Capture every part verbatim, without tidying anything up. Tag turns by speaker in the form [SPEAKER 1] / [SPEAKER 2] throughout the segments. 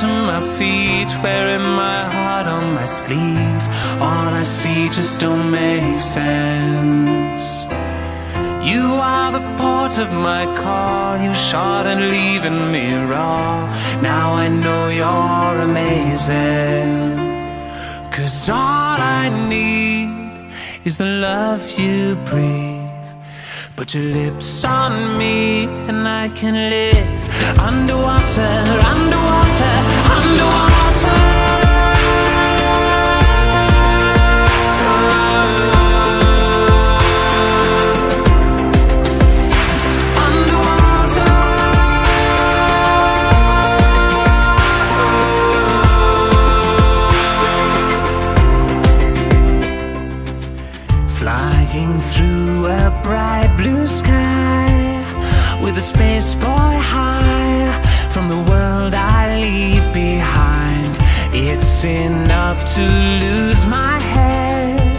[SPEAKER 1] to my feet, wearing my heart on my sleeve. All I see just don't make sense. You are the port of my call, you shot and leaving me raw. Now I know you're amazing. 'Cause all I need is the love you breathe. Put your lips on me and I can live underwater, underwater, underwater. Flying through a bright blue sky, with a space boy high, from the world I leave behind. It's enough to lose my head,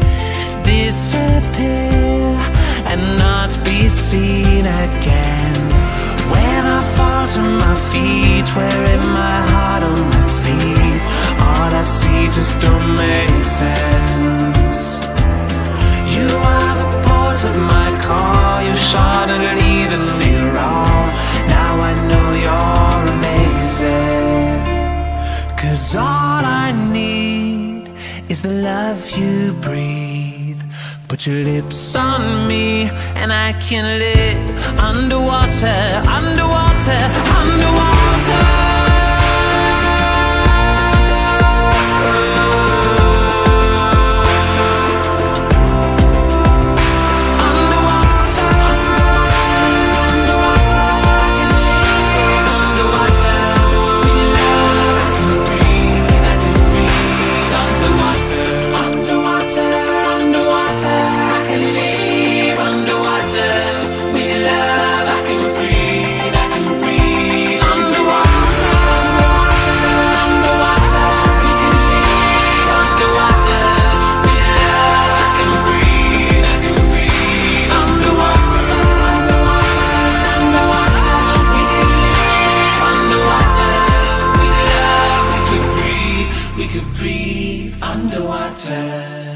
[SPEAKER 1] disappear, and not be seen again. When I fall to my feet, wearing my heart on my sleeve, all I see just don't make sense. You are the port of my call, you shot and leaving me raw. Now I know you're amazing. 'Cause all I need is the love you breathe. Put your lips on me and I can live underwater, underwater, underwater. We could breathe underwater.